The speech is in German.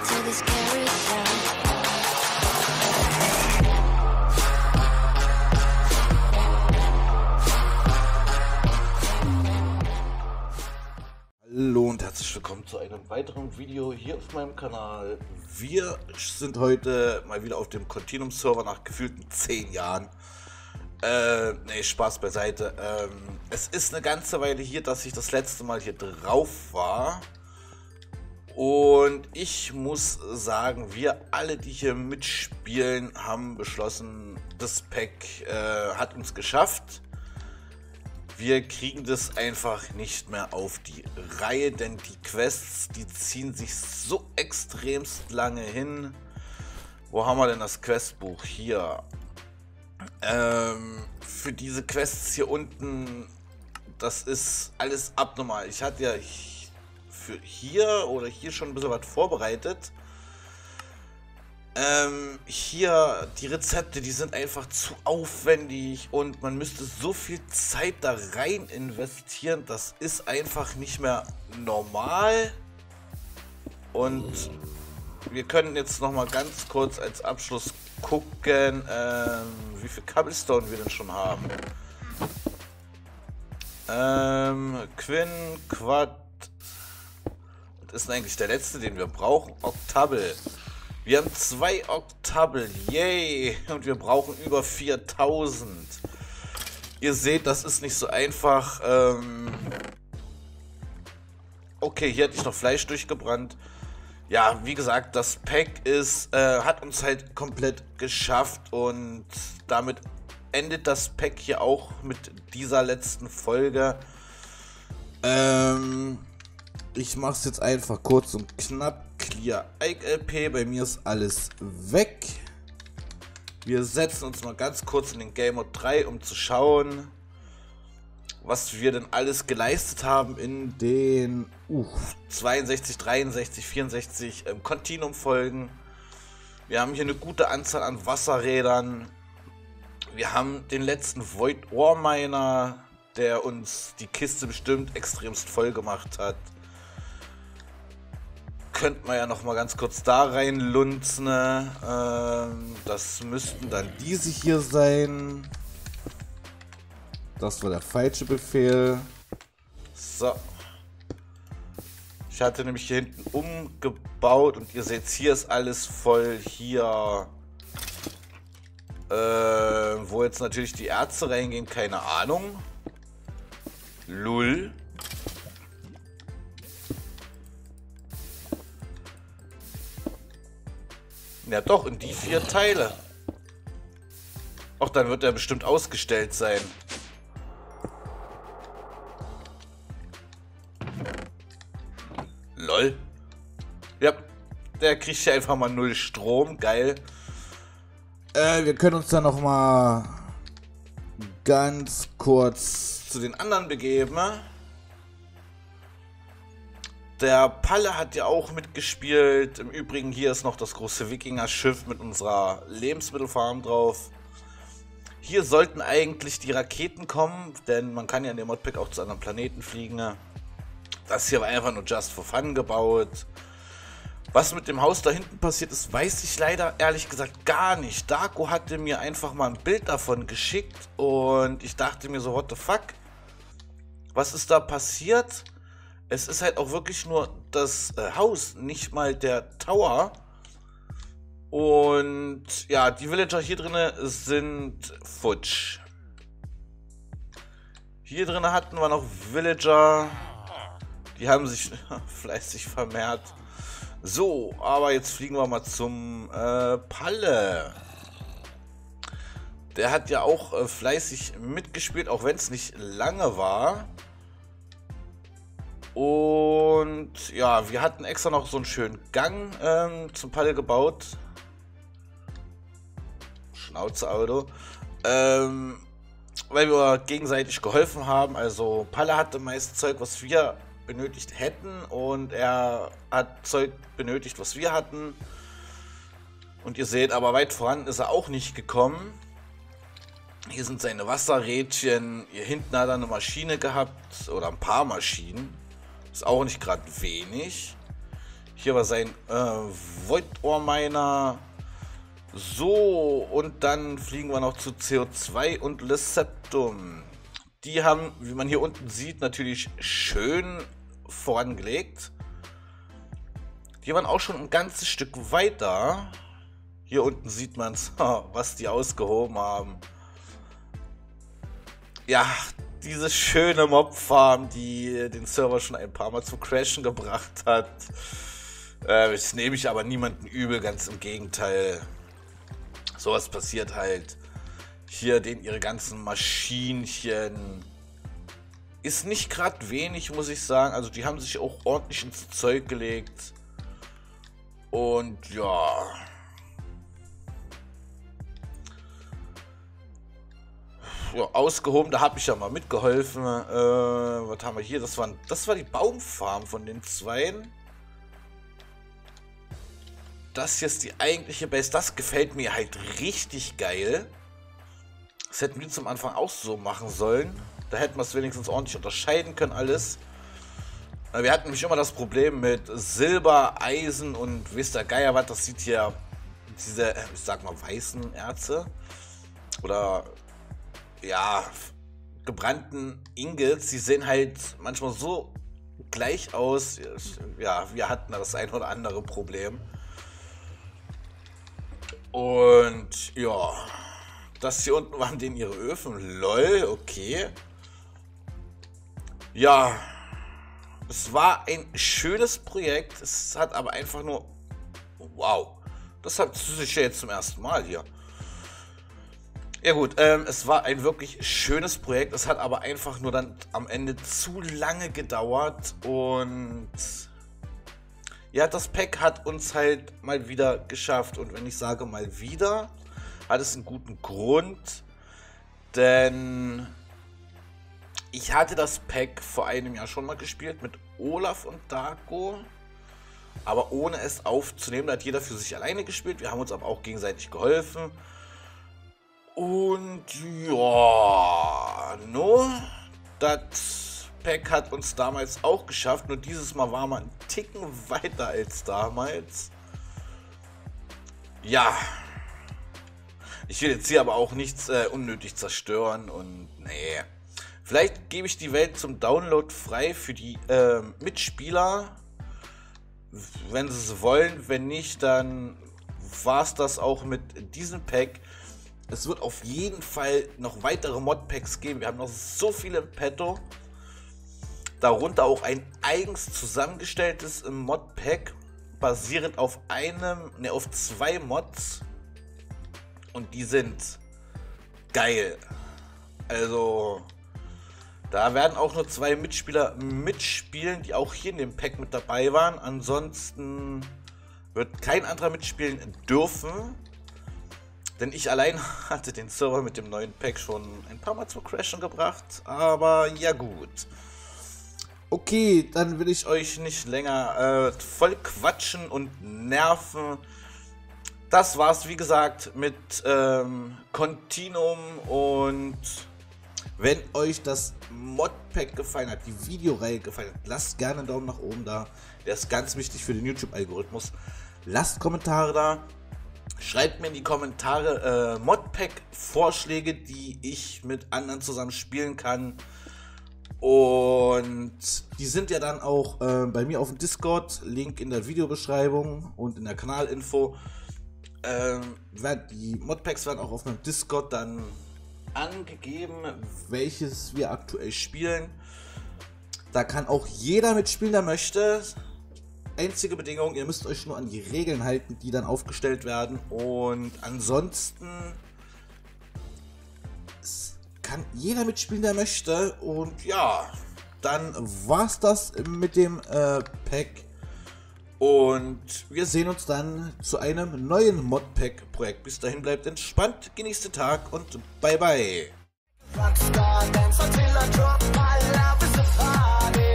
till this carried down. Hallo und herzlich willkommen zu einem weiteren Video hier auf meinem Kanal. Wir sind heute mal wieder auf dem Continuum-Server nach gefühlten 10 Jahren. Nee, Spaß beiseite. Es ist eine ganze Weile hier, dass ich das letzte Mal hier drauf war. Und ich muss sagen, wir alle, die hier mitspielen, haben beschlossen, das Pack hat uns geschafft. Wir kriegen das einfach nicht mehr auf die Reihe, denn die Quests, die ziehen sich so extremst lange hin. Wo haben wir denn das Questbuch? Hier. Für diese Quests hier unten, das ist alles abnormal. Ich hatte ja für hier oder hier schon ein bisschen was vorbereitet. Hier, die Rezepte, die sind einfach zu aufwendig und man müsste so viel Zeit da rein investieren, das ist einfach nicht mehr normal. Und wir können jetzt noch mal ganz kurz als Abschluss gucken, wie viel Cobblestone wir denn schon haben. Quinn, Quad, das ist eigentlich der letzte, den wir brauchen. Octable. Wir haben 2 Octable, yay! Und wir brauchen über 4000. Ihr seht, das ist nicht so einfach. Okay, hier hatte ich noch Fleisch durchgebrannt. Ja, wie gesagt, das Pack hat uns halt komplett geschafft. Und damit endet das Pack hier auch mit dieser letzten Folge. Ich mache es jetzt einfach kurz und knapp. Clear Ike LP, bei mir ist alles weg. Wir setzen uns mal ganz kurz in den Game Mode 3, um zu schauen, was wir denn alles geleistet haben in den 62, 63, 64 Continuum-Folgen. Wir haben hier eine gute Anzahl an Wasserrädern. Wir haben den letzten Void Ore Miner, der uns die Kiste bestimmt extremst voll gemacht hat. Könnte man ja noch mal ganz kurz da reinlunzen. Das müssten dann diese hier sein. Das war der falsche Befehl. So. Ich hatte nämlich hier hinten umgebaut und ihr seht, hier ist alles voll. Hier, wo jetzt natürlich die Erze reingehen, keine Ahnung. Lull. Ja doch, in die 4 Teile. Ach, dann wird er bestimmt ausgestellt sein. Lol. Ja, der kriegt ja einfach mal 0 Strom. Geil. Wir können uns dann noch mal ganz kurz zu den anderen begeben. Der Palle hat ja auch mitgespielt. Im Übrigen, hier ist noch das große Wikinger-Schiff mit unserer Lebensmittelfarm drauf. Hier sollten eigentlich die Raketen kommen, denn man kann ja in dem Modpack auch zu anderen Planeten fliegen. Das hier war einfach nur just for fun gebaut. Was mit dem Haus da hinten passiert ist, weiß ich leider ehrlich gesagt gar nicht. Darko hatte mir einfach mal ein Bild davon geschickt und ich dachte mir so, what the fuck? Was ist da passiert? Es ist halt auch wirklich nur das Haus, nicht mal der Tower. Und ja, die Villager hier drin sind futsch. Hier drin hatten wir noch Villager. Die haben sich fleißig vermehrt. So, aber jetzt fliegen wir mal zum Palle. Der hat ja auch fleißig mitgespielt, auch wenn es nicht lange war. Und ja, wir hatten extra noch so einen schönen Gang zum Palle gebaut. Schnauze-Auto. Weil wir gegenseitig geholfen haben. Also Palle hatte meist Zeug, was wir benötigt hätten. Und er hat Zeug benötigt, was wir hatten. Und ihr seht, aber weit voran ist er auch nicht gekommen. Hier sind seine Wasserrädchen. Hier hinten hat er eine Maschine gehabt. Oder ein paar Maschinen. Ist auch nicht gerade wenig. Hier war sein Void Ore Miner. So, und dann fliegen wir noch zu CO2 und Leseptum. Die haben, wie man hier unten sieht, natürlich schön vorangelegt. Die waren auch schon ein ganzes Stück weiter. Hier unten sieht man es, was die ausgehoben haben. Ja, diese schöne Mob-Farm, die den Server schon ein paar Mal zu crashen gebracht hat. Das nehme ich aber niemanden übel, ganz im Gegenteil. Sowas passiert halt. Hier ihre ganzen Maschinchen. Ist nicht gerade wenig, muss ich sagen. Also die haben sich auch ordentlich ins Zeug gelegt. Und ja. Ja, ausgehoben, da habe ich ja mal mitgeholfen. Was haben wir hier? Das war die Baumfarm von den Zweien. Das hier ist die eigentliche Base. Das gefällt mir halt richtig geil. Das hätten wir zum Anfang auch so machen sollen. Da hätten wir es wenigstens ordentlich unterscheiden können alles. Wir hatten nämlich immer das Problem mit Silber, Eisen und wisst der Geier was. Das sieht hier diese, ich sag mal, weißen Erze. Oder ja, gebrannten Ingots. Die sehen halt manchmal so gleich aus. Ja, wir hatten da das ein oder andere Problem. Und ja, das hier unten waren denen ihre Öfen. Lol, okay. Ja, es war ein schönes Projekt. Es hat aber einfach nur... Wow, das hat sich ja jetzt zum ersten Mal hier. Ja gut, es war ein wirklich schönes Projekt. Es hat aber einfach nur dann am Ende zu lange gedauert. Und... ja, das Pack hat uns halt mal wieder geschafft. Und wenn ich sage mal wieder, hat es einen guten Grund. Denn ich hatte das Pack vor einem Jahr schon mal gespielt mit Olaf und Darko. Aber ohne es aufzunehmen. Da hat jeder für sich alleine gespielt. Wir haben uns aber auch gegenseitig geholfen. Und ja, nur das Pack hat uns damals auch geschafft, nur dieses Mal war man einen Ticken weiter als damals. Ja, ich will jetzt hier aber auch nichts unnötig zerstören und nee. Vielleicht gebe ich die Welt zum Download frei für die Mitspieler, wenn sie es wollen. Wenn nicht, dann war es das auch mit diesem Pack. Es wird auf jeden Fall noch weitere Modpacks geben. Wir haben noch so viele im Petto. Darunter auch ein eigens zusammengestelltes Modpack, basierend auf auf 2 Mods. Und die sind geil. Also, da werden auch nur 2 Mitspieler mitspielen, die auch hier in dem Pack mit dabei waren. Ansonsten wird kein anderer mitspielen dürfen. Denn ich allein hatte den Server mit dem neuen Pack schon ein paar Mal zum Crashen gebracht. Aber ja gut. Okay, dann will ich euch nicht länger voll quatschen und nerven. Das war's, wie gesagt, mit Continuum. Und wenn euch das Modpack gefallen hat, die Videoreihe gefallen hat, lasst gerne einen Daumen nach oben da. Der ist ganz wichtig für den YouTube-Algorithmus. Lasst Kommentare da. Schreibt mir in die Kommentare Modpack-Vorschläge, die ich mit anderen zusammen spielen kann. Und die sind ja dann auch bei mir auf dem Discord. Link in der Videobeschreibung und in der Kanalinfo. Die Modpacks werden auch auf meinem Discord dann angegeben, welches wir aktuell spielen. Da kann auch jeder mitspielen, der möchte. Einzige Bedingung, ihr müsst euch nur an die Regeln halten, die dann aufgestellt werden. Und ansonsten kann jeder mitspielen, der möchte. Und ja, dann war's das mit dem Pack. Und wir sehen uns dann zu einem neuen Modpack-Projekt. Bis dahin bleibt entspannt, genießt den Tag und bye bye. Rockstar, dance until I drop, my love is a party.